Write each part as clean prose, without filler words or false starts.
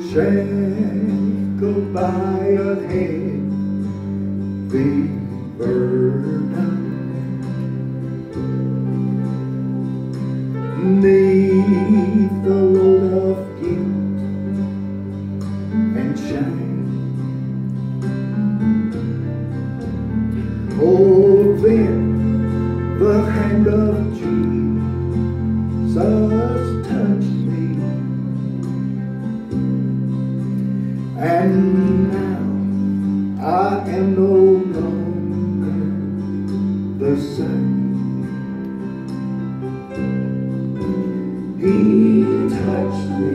shackled by a heavy burden, 'neath the load of guilt and shame. Oh, then the hand of Jesus touched me, and now I am no longer the same. He touched me,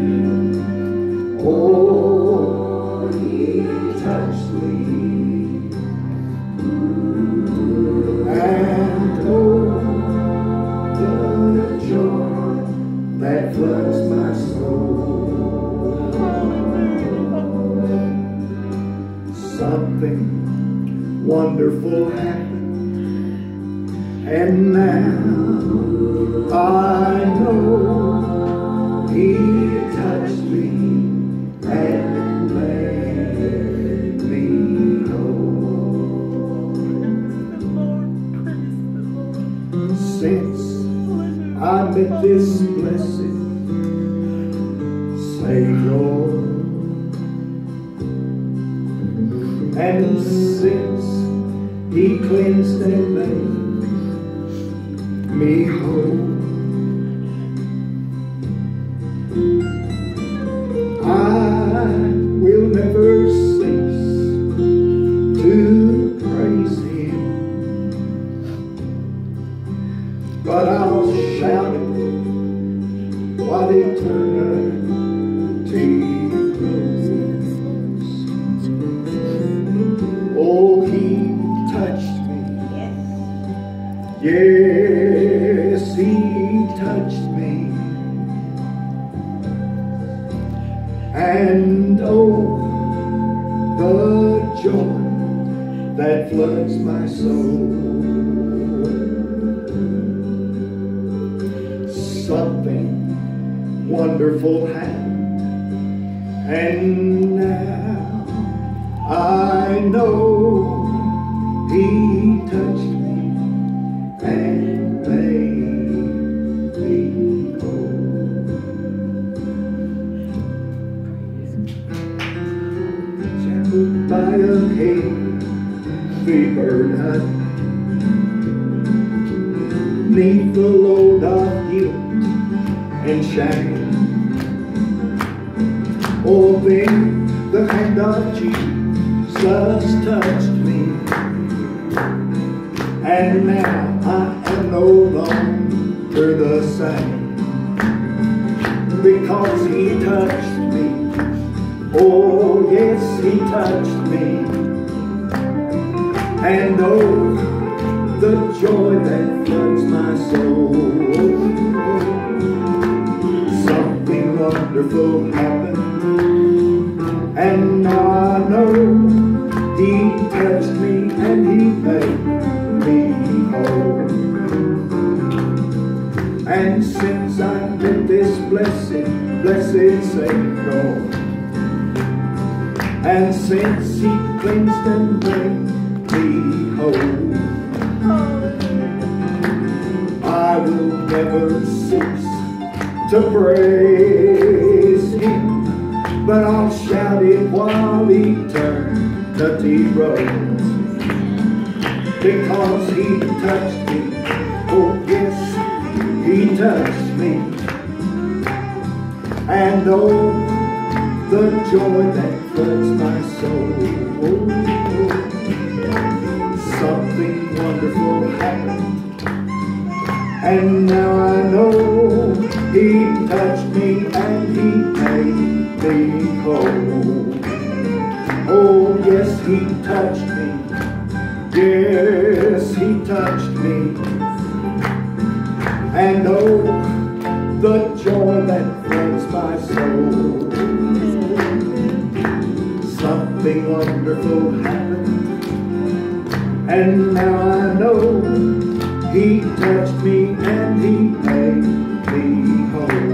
oh, he touched me, and oh, the joy that floods my soul. Something wonderful happened, and now I know he touched me and made me whole. Since I met this blessed Savior, and since he cleansed and made me whole, I will never cease to praise him, but I'll shout it while eternity grows. Oh, he touched me. Yes, he touched me. And oh, the joy that floods my soul. Something wonderful happened, and now I know he touched me and made me whole. Shackled by a heavy burden, 'neath the load of guilt and shame. Oh, then the hand of Jesus touched me, and now I am no longer the same, because he touched me. Oh, yes, he touched me, and oh, the joy that floods my soul. Something wonderful happened, and now I know he touched me and he made me whole. And since I met this blessed Savior, and since he cleansed and made me whole, I will never cease to praise him, but I'll shout it while eternity grows, because he touched me. Oh, yes, he touched me, and oh, the joy that floods my soul. Something wonderful happened, and now I know he touched me and he made me whole. Oh, yes, he touched me. Yes, he touched me. And oh, the joy that floods my soul. Something wonderful happened, and now I know he touched me and he made me whole.